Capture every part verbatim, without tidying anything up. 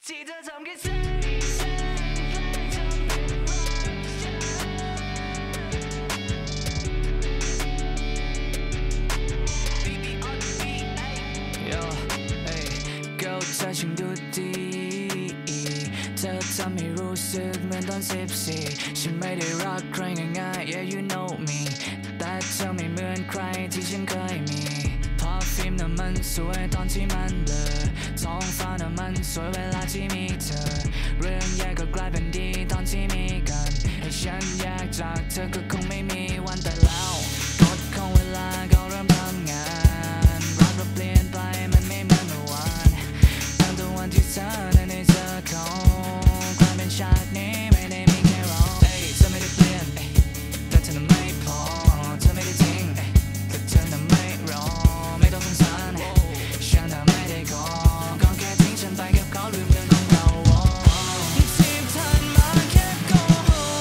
ที่เธอทำแค่ใช้ใช้ทำเป็นรักฉัน Baby on the beat Yo hey girl เธอช่างดูดีเธอทำให้รู้สึกเหมือนตอนสิบสี่ฉันไม่ได้รักใครง่ายๆ Yeah you know me แต่เธอไม่เหมือนใครที่ฉันเคยมีพอฟิล์มน่ะมันสวยตอนที่มันเบลอท้องฟ้าน่ะมันสวยเวลาที่มีเธอเรื่องแย่ก็กลายเป็นดีตอนที่มีกันให้ฉันแยกจากเธอก็คงไม่มีวันแต่แล้วกฎของเวลาก็เริ่มทำงานรักเราเปลี่ยนไปมันไม่เหมือนเมื่อวานตั้งแต่วันที่เธอนั้นได้เจอเขาความเป็นชาตินี้ไม่ได้มีแค่เราเอ้ยเธอไม่ได้เปลี่ยนแต่เธอนั้นไม่พอเธอไม่ได้ทิ้งแต่เธอนั้นไม่รอไม่ต้องสงสารฉันน่ะไม่ได้ขอก็แค่ทิ้งฉันไปกับเขาลืมเรื่องของเราที่เธอมาแค่โกหก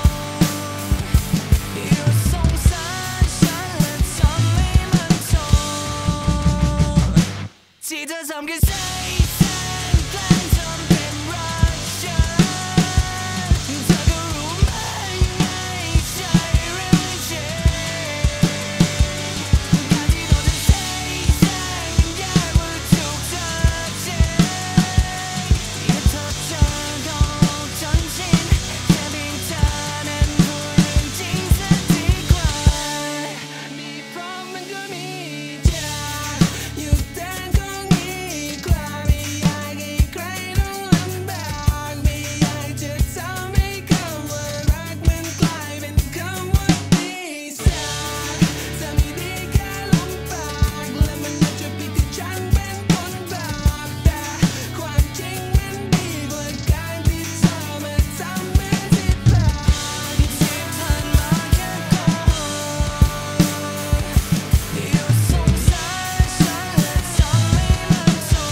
อยู่สงสารฉันและทำให้มันทนที่เธอทำแค่ใช้แสงแกล้งทำเป็นรักฉันเธอก็รู้ไหมไม่ใช่เรื่องจริงการที่โดนเธอใช้แสงแยกว่าถูกเธอทิ้งอย่าเธอเจอก็จนชินแค่เพียงเธอนั้นพูดเรื่องจริงซะดีกว่ามีพร้อมมันก็มีจ้าอยู่แต่ก็มีกว่าไม่อยากให้ใครต้องลำบากไม่อยากจะทำให้คำว่ารักมันกลายเป็นคำว่าดีสักจะไม่ดีแค่ลมปากและมันน่าจะผิดที่ฉันเป็นคนบาปแต่ความจริงมันดีกว่าการที่เธอมาทำเหมือนที่ผ่านที่เธอมาแค่โกหกอยู่สงสารฉันและทำให้มันทน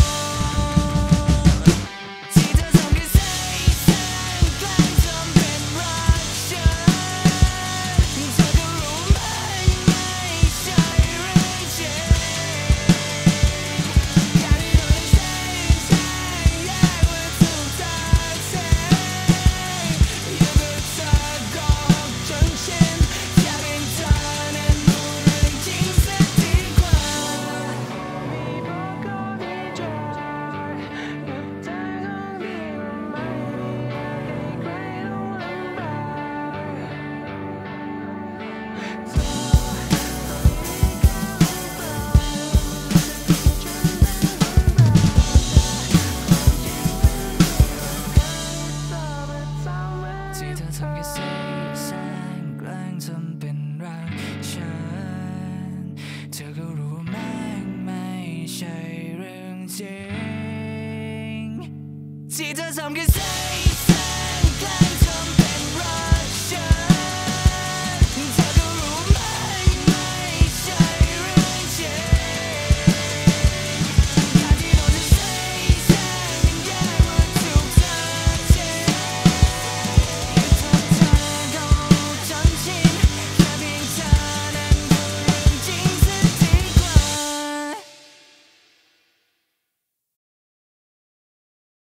ที่เธอทำแค่ใช้แสงแกล้งทำเป็นรักฉันเธอก็รู้ไหมไม่ใช่เรื่องจริงการที่โดนใช้แสงแยกว่าถูกเธอทิ้งอยู่กับเธอก็จนชินแค่เพียงเธอนั้นรู้เรื่องจริงซะดีกว่ามีบอกก็มีจอยอยู่แต่ก็มีไม่อยากให้ใครต้องลำบากเธอ ที่เธอทำแค่ใช้แสงแกล้งทำเป็นรักฉันเธอก็รู้ว่าแม่งไม่ใช่เรื่องจริงที่เธอทำแค่ใช้